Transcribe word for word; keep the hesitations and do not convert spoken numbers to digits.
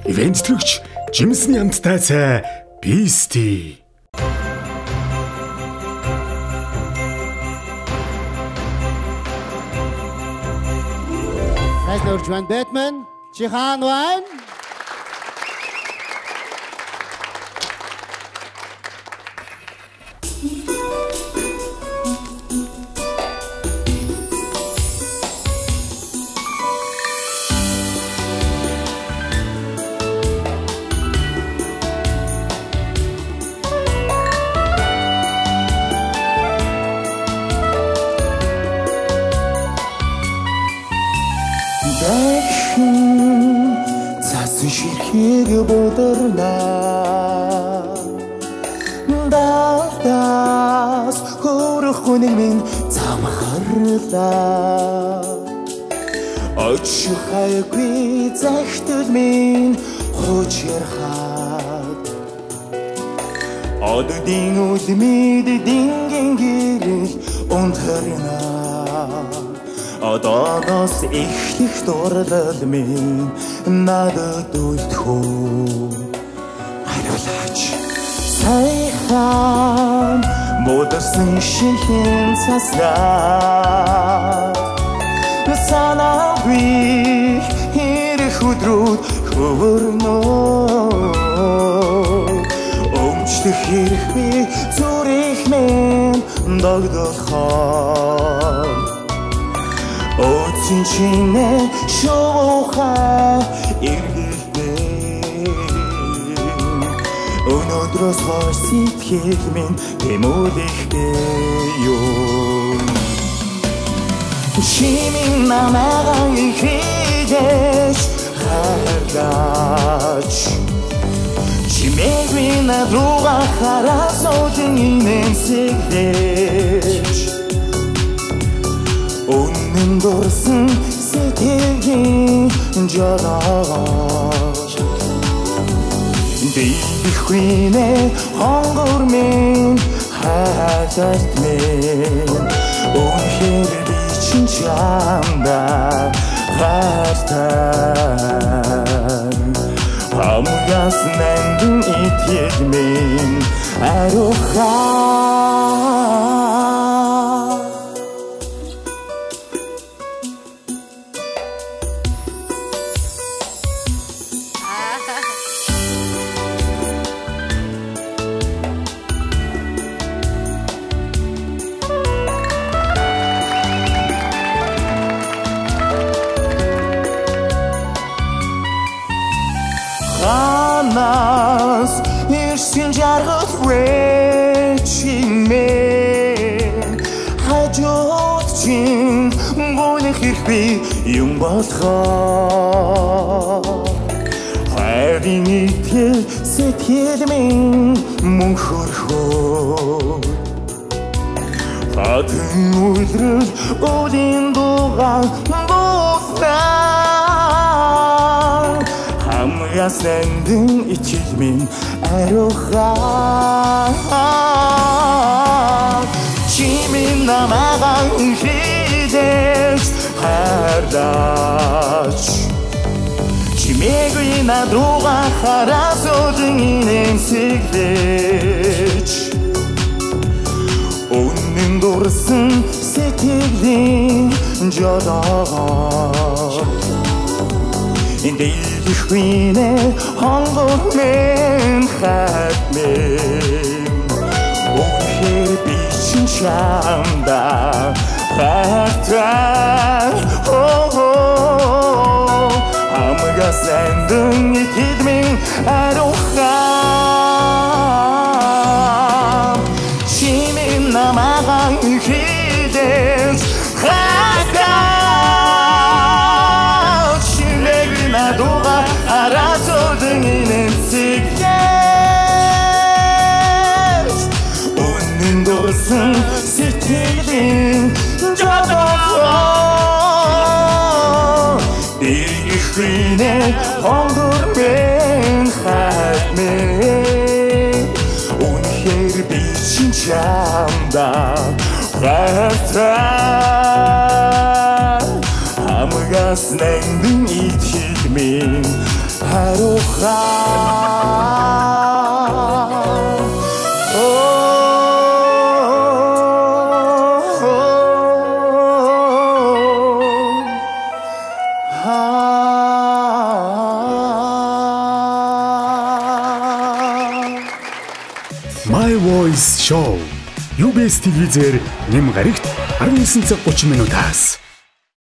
ивент төрөгч Жимсэн ямттай цай Beastie. Хайр Жван Бэтмен, Чихан Вайн. Ширхэг бодорнаа Даас хөрөх хүнийг минь замхарлаа Очих хайгүй захтал минь хочирхаад Оддын үлмид дингийн гэрэл унтарнаа Одоогоос эхлэх дурлал минь надад үлдэхүү Хариулаач Сайхан модерсэн шинхэн цаслаа Санаагүй хэрэг өдрүүд хөвөрнөө Өмчлөх хэрэггүй зүрх минь догдолхоо Оцин чинэ шоуха иргэлдээ Өнөөдрөөс хойш сэтгэл минь тэмүүлэхтэй юу Чимийн намайгаа ихийдэж хайрлаач Чимээгүй надруга харасуудын инэмсэглэж Үнэн дурсан сэтгэлийн жолооч Дийхгүй нэ хонгор минь хайрталт минь Үнэхээр би чин чамда хайртай Хамгас нэндэн итгэл минь аруухаа Ханаас ирсэн жаргал рэчing мэн хажууд чин гүнэх хэрхи юм болохоо хайрын итгэл сэтгэл минь мөн хөрхөө хатан үлрэл өдийн дугаан бууснаа Хамгас нэндэн ичил минь аруухаа Чимийн намайгаа ихийдэж хайрлаач Чимээгүй надруга харасуудын инэмсэглэж Үнэн дурсан сэтгэлийн жолооч Дийхгүй нэ хонгор минь хайр минь Үнэхээр би чин чамда хайртай Хамгас нэндэн итгэл минь аруухаа Чимийн намайгаа ихийдэж хайртай Надуга арасуудын инэмсэглэж Үнэн дурсан сэтгэлийн жолооч Дийхгүй нэ хонгор минь хайр минь Үнэхээр би чин чамда хайртай Хамгас нэндэн итгэл минь аруухаа My Voice Show. ю би эс телевизээр нэм гарагт арван нисан цаг гучин минутаас